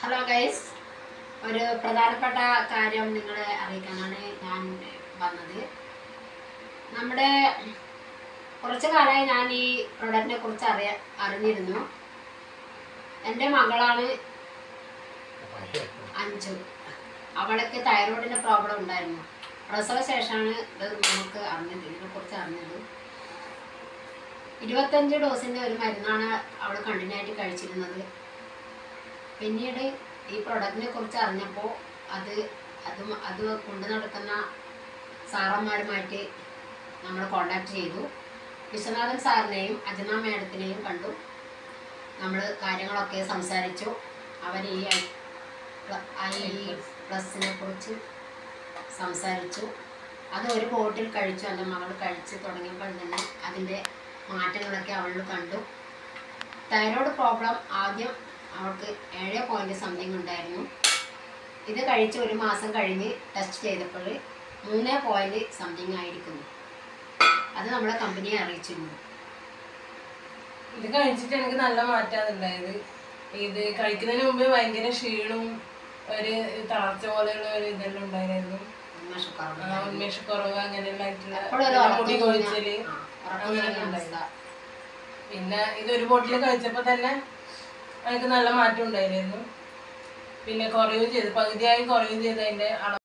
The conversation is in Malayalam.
ഹലോ ഗൈസ്, ഒരു പ്രധാനപ്പെട്ട കാര്യം നിങ്ങളെ അറിയിക്കാനാണ് ഞാൻ വന്നത്. നമ്മുടെ കുറച്ച് കാലമായി ഞാൻ ഈ പ്രൊഡക്റ്റിനെ കുറിച്ച് അറിഞ്ഞിരുന്നു. എൻ്റെ മകളാണ് 5. അവൾക്ക് തൈറോയിഡിൻ്റെ പ്രോബ്ലം ഉണ്ടായിരുന്നു. പ്രസവ ശേഷമാണ് ഇത് നമുക്ക് ഇതിനെക്കുറിച്ച് അറിഞ്ഞത്. 25 ഡോസിൻ്റെ ഒരു മരുന്നാണ് അവൾ കണ്ടിന്യൂ ആയിട്ട് കഴിച്ചിരുന്നത്. പിന്നീട് ഈ പ്രൊഡക്റ്റിനെ കുറിച്ച് അറിഞ്ഞപ്പോൾ അത് കൊണ്ടു നടക്കുന്ന സാറന്മാരുമായിട്ട് നമ്മൾ കോണ്ടാക്ട് ചെയ്തു. വിശ്വനാഥൻ സാറിനെയും അജന മാഡത്തിനെയും കണ്ടു. നമ്മൾ കാര്യങ്ങളൊക്കെ സംസാരിച്ചു. അവർ ഈ പ്ലസിനെ കുറിച്ച് സംസാരിച്ചു. അത് ഒരു ബോട്ടിൽ കഴിച്ചു. എൻ്റെ മകൾ കഴിച്ച് തുടങ്ങിയപ്പോൾ തന്നെ അതിൻ്റെ മാറ്റങ്ങളൊക്കെ അവൾ കണ്ടു. തൈറോയ്ഡ് പ്രോബ്ലം ആദ്യം അവൾക്ക് 7.something ഉണ്ടായിരുന്നു. ഇത് കഴിച്ച് ഒരു മാസം കഴിഞ്ഞ് ടെസ്റ്റ് ചെയ്തപ്പോൾ 3.something ആയിരിക്കുന്നു. അത് നമ്മളെ കമ്പനിയെ അറിയിച്ചിരുന്നു. ഇത് കഴിച്ചിട്ട് എനിക്ക് നല്ല മാറ്റമാണ് ഉണ്ടായത്. ഇത് കഴിക്കുന്നതിന് മുമ്പ് ഭയങ്കര ക്ഷീണവും ഒരു തളർച്ച പോലെയുള്ള ഒരു ഇതെല്ലാം ഉണ്ടായിരുന്നു. ഉന്മേഷക്കുറവ് അങ്ങനെയുള്ള മുടി കൊഴിച്ചല് അങ്ങനെയുള്ള. പിന്നെ ഇതൊരു ബോട്ടിൽ കഴിച്ചപ്പോൾ തന്നെ എനിക്ക് നല്ല മാറ്റം ഉണ്ടായിരുന്നു. പിന്നെ കുറയുകയും ചെയ്തു, പകുതിയായി കുറയുകയും ചെയ്തു. അതിൻ്റെ